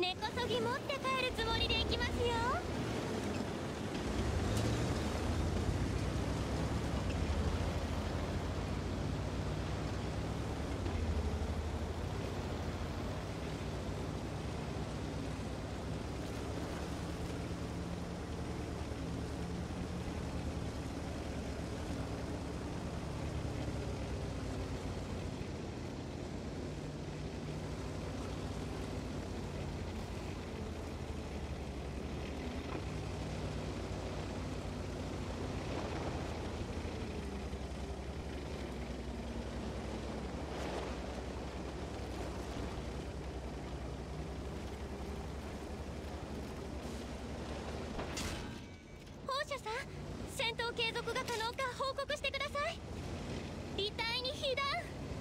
根こそぎ持って帰るつもりで行きますよ。戦闘継続が可能か報告してください。履体に被弾。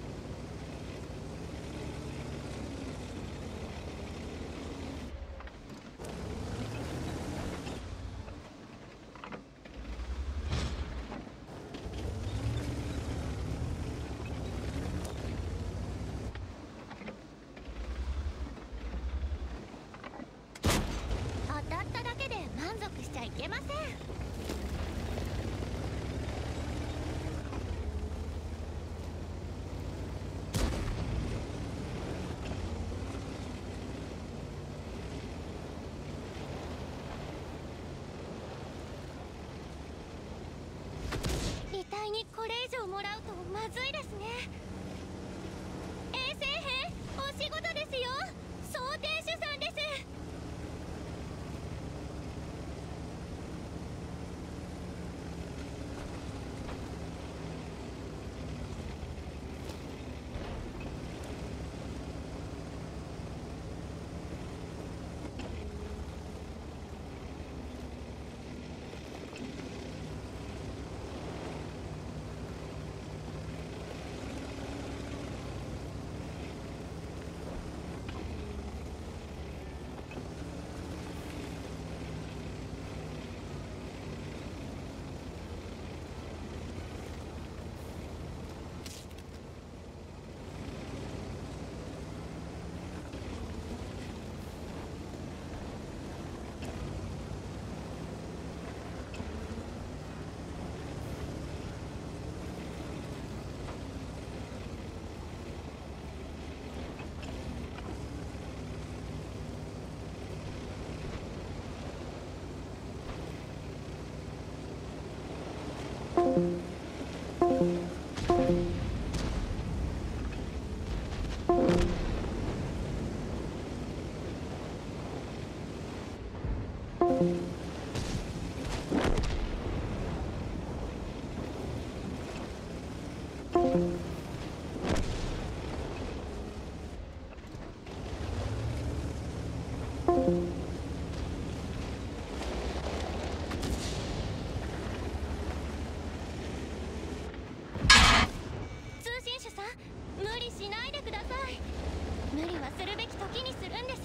当たっただけで満足しちゃいけません。遺体にこれ以上もらうとまずいですね。衛生兵、お仕事ですよ。装填手さんです。無理しないでください。無理はするべき時にするんです。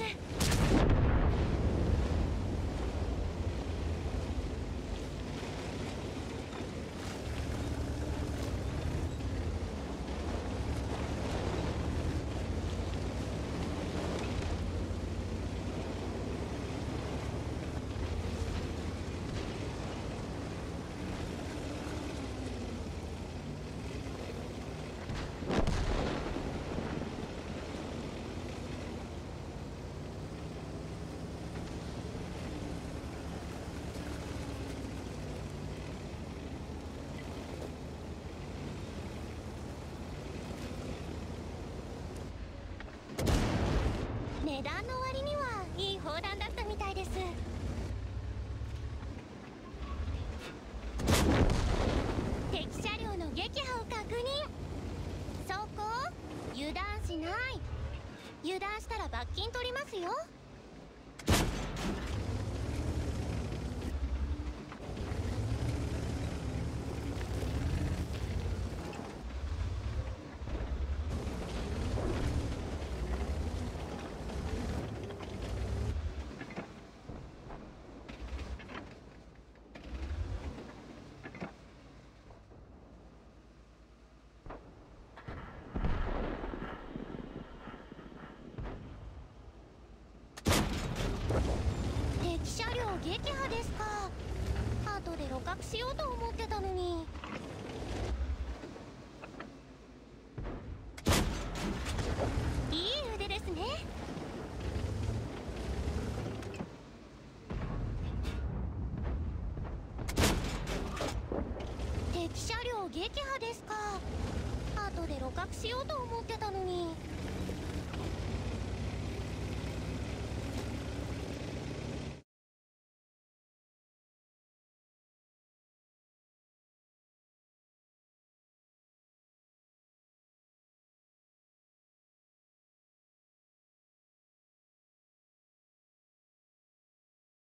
値段の割にはいい砲弾だったみたいです。敵車両の撃破を確認。そこ油断しない。油断したら罰金取りますよ。 撃破ですか。後で露獲しようと思ってたのに。いい腕ですね。敵車両撃破ですか。後で露獲しようと思ってたのに。